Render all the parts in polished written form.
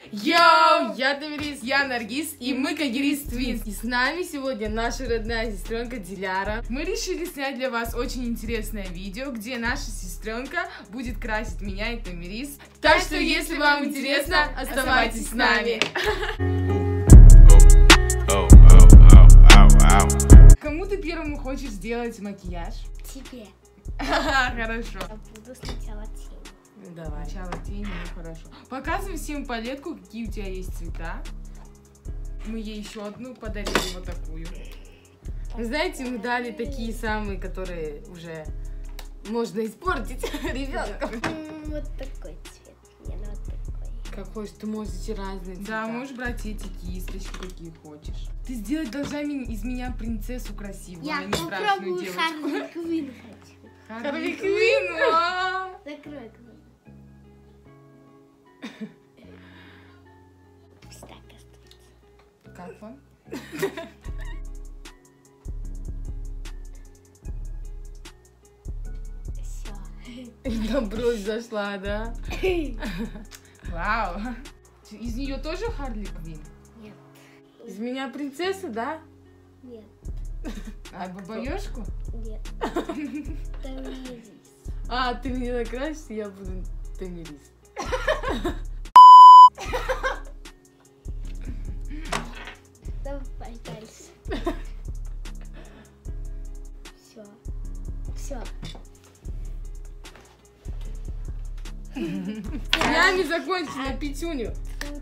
Йоу, я Тамирис, я Наргиз, и мы Кагирис Твинс. И с нами сегодня наша родная сестренка Диляра. Мы решили снять для вас очень интересное видео, где наша сестренка будет красить меня и Тамирис. Так что, если вам интересно, оставайтесь с нами. Кому ты первому хочешь сделать макияж? Тебе. Хорошо. Я буду сначала тень. Давай. Сначала тень, ну хорошо. Показывай всем палетку, какие у тебя есть цвета. Мы ей еще одну подарили, вот такую. Вы знаете, мы дали такие самые, которые уже можно испортить ребенком. Вот такой цвет. Мне на вот такой. Какой же ты можешь эти разные цвета? Да, можешь брать эти кисточки, какие хочешь. Ты сделать должна из меня принцессу красивую, Я а не страшную попробую девочку. Харли Квинн хочу. Харли Квинн! Закрой глаза. Пусть так остается. Как вам? Все. На бровь зашла, да? Вау! Из нее тоже Харли Квинн? Нет. Из меня принцесса, да? Нет. А бабаёшку? Нет. Тамирис. А, ты меня накрасишь, я буду Тамирис. Давай дальше. Все. Все. Ями закончена, пятюню.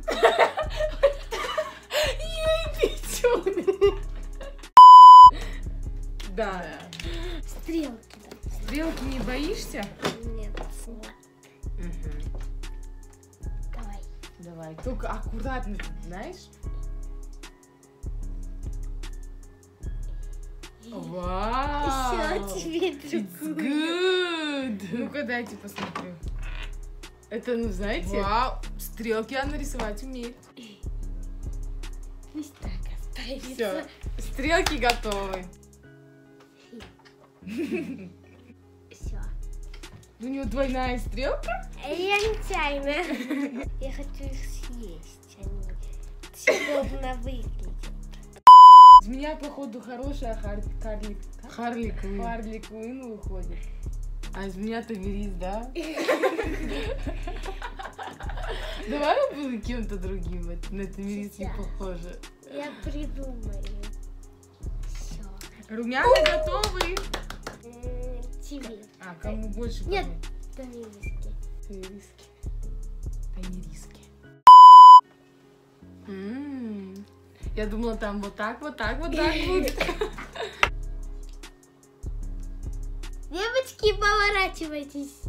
Ей пятюню. Да. Стрелки. Да. Стрелки не боишься? Нет. Давай. Давай, только аккуратно, знаешь? Вау! Все, теперь It's другую. good! Ну-ка, дайте посмотрю. Это, ну, знаете? Вау! Стрелки она рисовать умеет. Пусть так останется. Все, стрелки готовы. Все. У нее двойная стрелка? Я нечаянно. Я хочу их съесть. Они съедобно выглядят. Из меня, походу, хорошая Харли Квинн выходит. А из меня Тамирис, да? Давай я буду кем-то другим. На Тамирис не похоже. Я придумаю. Все. Румяна готовы. Тебе. А, кому больше? Нет, Тамириски. Тамириски. Я думала, там вот так будет. Девочки, поворачивайтесь.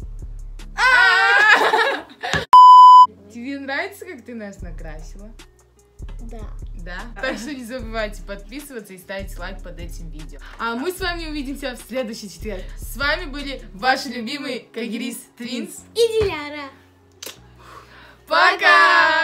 Тебе нравится, как ты нас накрасила? Да. Да? Так что не забывайте подписываться и ставить лайк под этим видео. А мы с вами увидимся в следующий четверг. С вами были ваши любимые Кагирис Твинс И Диляра. Пока!